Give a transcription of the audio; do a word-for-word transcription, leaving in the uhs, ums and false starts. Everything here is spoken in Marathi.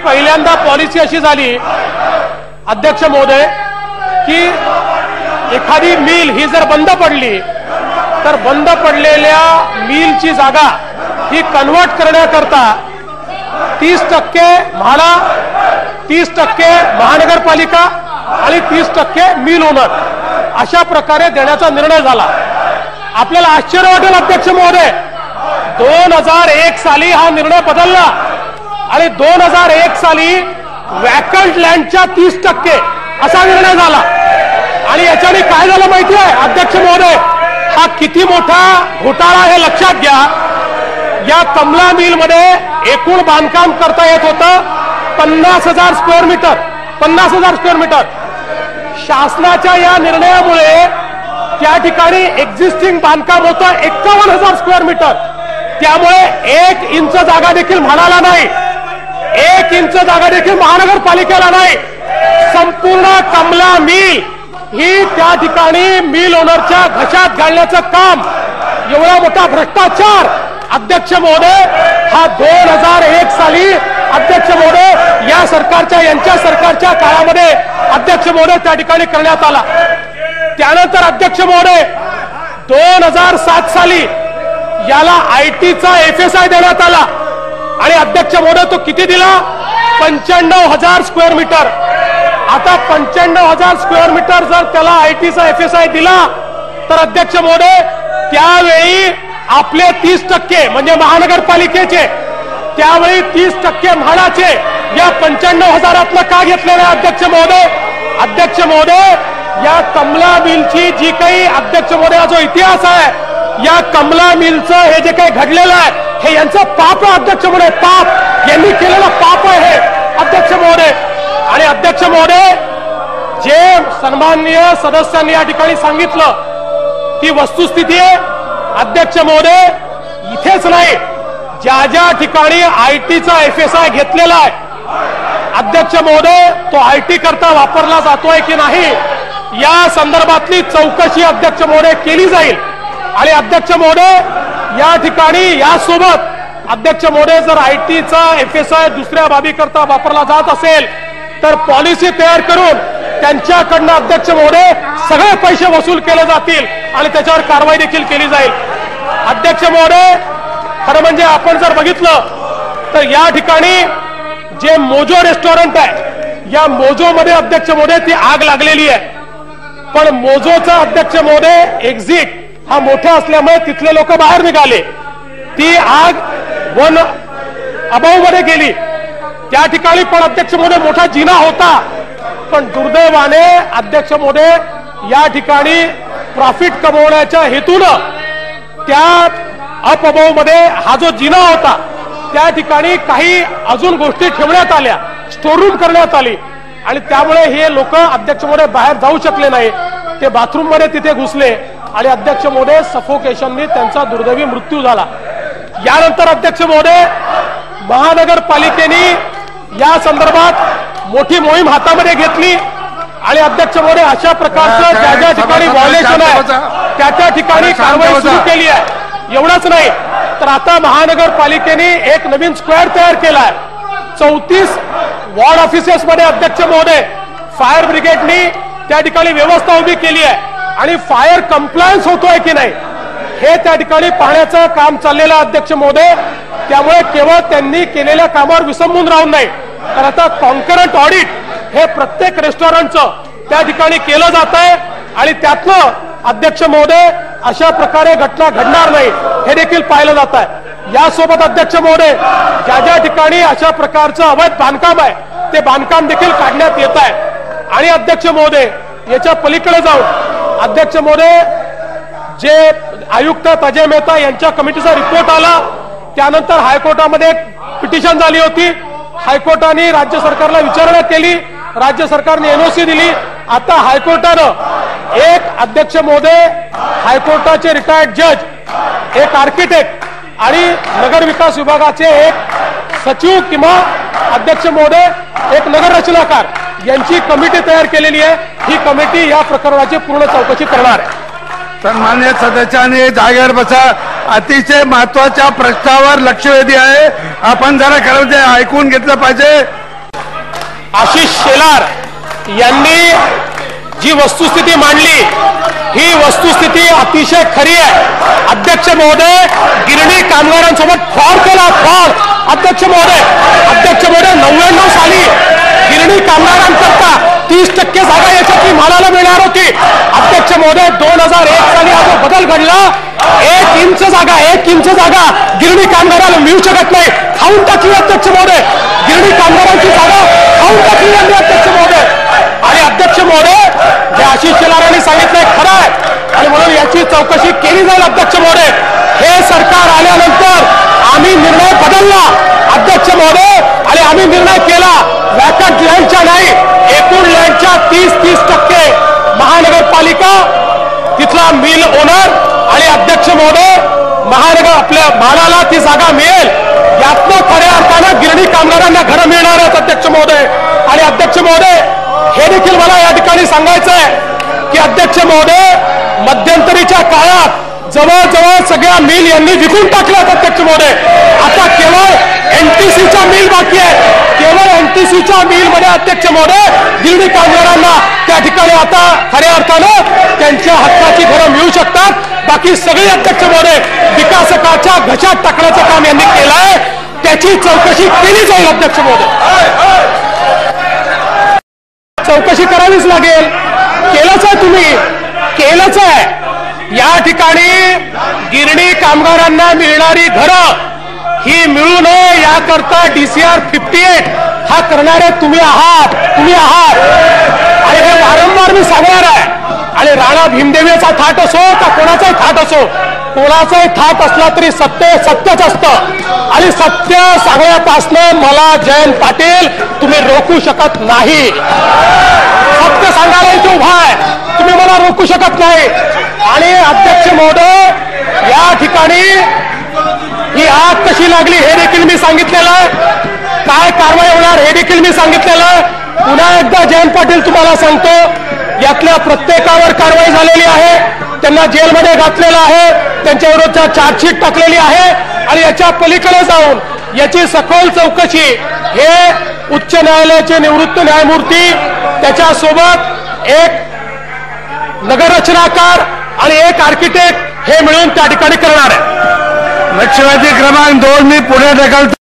पहिल्यांदा पॉलिसी अशी झाली अध्यक्ष महोदय की एखादी मिल ही जर बंद पडली तर बंद पडलेल्या मिलची जागा ही कन्वर्ट करण्याकरता तीस टक्के म्हाडा, तीस टक्के महानगरपालिका आणि तीस टक्के मिल ओनर अशा प्रकारे देण्याचा निर्णय झाला। आपल्याला आश्चर्य वाटेल अध्यक्ष महोदय, दोन हजार एक साली हा निर्णय बदलला आणि दोन हजार एक साली वॅकंट लँडच्या तीस टक्के असा निर्णय झाला। आणि याच्याने काय झालं माहिती आहे अध्यक्ष महोदय, हा किती मोठा घोटाळा हे लक्षात घ्या। या कमला मिल मध्ये एकूण बांधकाम करता येत होतं पन्नास हजार स्क्वेअर मीटर पन्नास हजार स्क्वेअर मीटर शासनाच्या या निर्णयामुळे त्या ठिकाणी एक्झिस्टिंग बांधकाम होतं एक्कावन्न हजार स्क्वेअर मीटर। त्यामुळे एक इंच जागा देखील म्हाडाला नाही, एक इंच जागा देखील महानगरपालिकेला नाही। संपूर्ण कमला मिल ही त्या ठिकाणी मिल ओनरच्या घशात घालण्याचं काम, एवढा मोठा भ्रष्टाचार अध्यक्ष महोदय हा दोन हजार एक साली अध्यक्ष महोदय या सरकारच्या यांच्या सरकारच्या काळामध्ये अध्यक्ष महोदय त्या ठिकाणी करण्यात आला। त्यानंतर अध्यक्ष महोदय दोन हजार सात साली याला आयटीचा एफएसआय देण्यात आला आणि अध्यक्ष महोदय तो किती दिला पंच्याण्णव हजार स्क्वेअर मीटर। आता पंच्याण्णव हजार स्क्वेअर मीटर जर त्याला आयटीचा एफएसआय दिला तर अध्यक्ष महोदय त्यावेळी आपले तीस टक्के म्हणजे महानगरपालिकेचे त्यावेळी तीस टक्के म्हाडाचे या पंच्याण्णव हजारातलं का घेतलेलं आहे अध्यक्ष महोदय? अध्यक्ष महोदय या कमला मिलची जी काही अध्यक्ष महोदय जो इतिहास आहे, या कमला मिलचं हे जे काही घडलेलं आहे हे यांचं पाप आहे अध्यक्ष महोदय, पाप यांनी केलेलं पाप आहे हे अध्यक्ष महोदय। आणि अध्यक्ष महोदय जे सन्माननीय सदस्यांनी या ठिकाणी सांगितलं ती वस्तुस्थिती आहे अध्यक्ष महोदय। इथेच नाही, ज्या ज्या ठिकाणी आयटीचा एफएसआय घेतलेला आहे अध्यक्ष महोदय तो आयटी करता वापरला जातोय की नाही या संदर्भातली चौकशी अध्यक्ष महोदय केली जाईल। आणि अध्यक्ष महोदय या ठिकाणी यासोबत अध्यक्ष महोदय जर आयटीचा एफएसआय दुसऱ्या बाबी करता वापरला जात असेल तर पॉलिसी तयार करून त्यांच्याकडनं अध्यक्ष महोदय सगळे पैसे वसूल केले जातील आणि त्याच्यावर कारवाई देखील केली जाईल। अध्यक्ष महोदय खरं म्हणजे आपण जर बघितलं तर या ठिकाणी जे मोजो रेस्टॉरंट आहे या मोजो मध्ये अध्यक्ष महोदय ती आग लागलेली आहे, पण मोजोचा अध्यक्ष महोदय एक्झिट हा मोठा असल्यामुळे तिथले लोक बाहेर निघाले, ती आग वन अबाव मध्ये गेली। त्या ठिकाणी पण अध्यक्ष महोदय मोठा जिना होता, पण दुर्दैवाने अध्यक्ष महोदय या ठिकाणी प्रॉफिट कमवण्याच्या हेतूनं त्या अपअबाव मध्ये हा जो जिना होता त्या ठिकाणी काही अजून गोष्टी ठेवण्यात आल्या, स्टोररूम करण्यात आली आणि त्यामुळे हे लोक अध्यक्ष महोदय बाहेर जाऊ शकले नाही, ते बाथरूम मध्ये तिथे घुसले आणि अध्यक्ष महोदय सफोकेशननी त्यांचा दुर्दैवी मृत्यू झाला। यानंतर अध्यक्ष महोदय महानगरपालिकेने या संदर्भात मोठी मोहीम हातामध्ये घेतली आणि अध्यक्ष महोदय अशा प्रकारचं ज्या ज्या ठिकाणी व्हायोलेशन आहे त्या त्या ठिकाणी कारवाई सुरू केली आहे। एवढंच नाही तर आता महानगरपालिकेने एक नवीन स्क्वेअर तयार केलाय, चौतीस वॉर्ड ऑफिसेस मध्ये अध्यक्ष महोदय फायर ब्रिगेडनी त्या ठिकाणी व्यवस्था उभी केली आहे आणि फायर कंप्लायन्स होतोय की नाही हे त्या ठिकाणी पाहण्याचं काम चाललेलं अध्यक्ष महोदय। त्यामुळे केवळ त्यांनी केलेल्या कामावर विसंबून राहून नाही तर आता कॉन्करंट ऑडिट हे प्रत्येक रेस्टॉरंटचं त्या ठिकाणी केलं जात आहे आणि त्यातनं अध्यक्ष महोदय अशा प्रकारे घटना घडणार नाही हे देखील पाहिलं जात आहे। यासोबत अध्यक्ष महोदय ज्या ज्या ठिकाणी अशा प्रकारचं अवैध बांधकाम आहे ते बांधकाम देखील काढण्यात येत आहे। आणि अध्यक्ष महोदय याच्या पलीकडे जाऊन अध्यक्ष महोदय जे आयुक्त अजय मेहता यांच्या कमिटीचा रिपोर्ट आला त्यानंतर हायकोर्टामध्ये एक पिटिशन झाली होती, हायकोर्टाने राज्य सरकारला विचारणा केली, राज्य सरकारने एनओसी दिली। आता हायकोर्टानं एक अध्यक्ष महोदय हायकोर्टाचे रिटायर्ड जज, एक आर्किटेक्ट आणि नगर विकास विभागाचे एक सचिव किंवा अध्यक्ष महोदय एक नगर रचनाकार यांची कमिटी तयार केलेली आहे। ही कमिटी या प्रकरणाची पूर्ण चौकशी करणार आहे। सन्मान्य सदस्यांनी जागेवर बसा, अतिशय महत्वाच्या प्रश्नावर लक्षवेधी आहे, आपण जरा खरं ते ऐकून घेतलं पाहिजे। आशिष शेलार यांनी जी वस्तुस्थिती मांडली ही वस्तुस्थिती अतिशय खरी आहे। अध्यक्ष महोदय, गिरणी कामगारांसोबत फ्रॉड केला, फ्रॉड। अध्यक्ष महोदय अध्यक्ष महोदय नव्याण्णव साली गिरणी कामगारांकरता तीस टक्के जागा याच्यातली मालाला मिळणार होती। अध्यक्ष महोदय दोन हजार एक साली हा जो बदल घडला, एक इंच जागा एक इंच जागा गिरणी कामगाराला मिळू शकत नाही, खाऊन टाकली अध्यक्ष महोदय। गिरणी कामगारांची जागा खाऊन टाकली यांनी अध्यक्ष महोदय। आणि अध्यक्ष महोदय, जे आशिष शेलार यांनी सांगितलंय खरं आहे आणि म्हणून याची चौकशी केली जाईल अध्यक्ष महोदय। हे सरकार आल्यानंतर आम्ही निर्णय बदलला अध्यक्ष महोदय, आणि आम्ही निर्णय केला वॅकंट लँडच्या नाही, एकूण लँडच्या तीस तीस टक्के महानगरपालिका तिथला मिल ओनर आणि अध्यक्ष महोदय महानगर आपल्या मालाला ती जागा मिळेल, यातनं खऱ्या अर्थानं गिरणी कामगारांना घरं मिळणार आहेत अध्यक्ष महोदय। आणि अध्यक्ष महोदय, हे देखील मला या ठिकाणी सांगायचं आहे की अध्यक्ष महोदय, मध्यंतरीच्या काळात जवळजवळ सगळ्या मिल यांनी विकून टाकल्यात अध्यक्ष महोदय। आता केवळ एनटीसीच्या मिल बाकी आहे, केवळ एनटीसीच्या मिल मध्ये अध्यक्ष महोदय गिरणी कामगारांना त्या ठिकाणी आता खऱ्या अर्थानं त्यांच्या हक्काची घरं मिळू शकतात। बाकी सगळे अध्यक्ष महोदय विकासकाच्या घशात टाकण्याचं काम यांनी केलं आहे, त्याची चौकशी केली जाईल अध्यक्ष महोदय। चौकशी करावीच लागेल, केलंच आहे तुम्ही, केलंच आहे। या ठिकाणी गिरणी कामगारांना मिळणारी घरं ही मिळू नये याकरता डीसीआर फिफ्टी एट हा करणारे तुम्ही आहात, तुम्ही आहात आणि हे वारंवार मी सांगणार आहे। आणि राणा भीमदेवीचा थाट असो का कोणाचाही थाट असो, कोणाचाही थाट असला तरी सत्य सत्यच असतं आणि सत्य सांगण्यापासनं मला जयंत पाटील तुम्ही रोखू शकत नाही। सत्य सांगायला इथे उभा आहे, तुम्ही मला रोखू शकत नाही। आणि अध्यक्ष महोदय, या ठिकाणी ही आग कशी लागली हे देखील मी सांगितलेलं आहे, काय कारवाई होणार हे देखील मी सांगितलेलं आहे। पुन्हा एकदा जयंत पाटील तुम्हाला सांगतो, यातल्या प्रत्येकावर कारवाई झालेली आहे, त्यांना जेलमध्ये घातलेलं आहे, त्यांच्या विरोधात चार्जशीट टाकलेली आहे आणि याच्या पलीकडे जाऊन याची सखोल चौकशी हे उच्च न्यायालयाचे निवृत्त न्यायमूर्ती, त्याच्यासोबत एक नगररचनाकार आणि एक आर्किटेक्ट हे मिळून त्या ठिकाणी करणार आहे। लक्षवेधी क्रमांक दोन मी पुढे ढकलतो।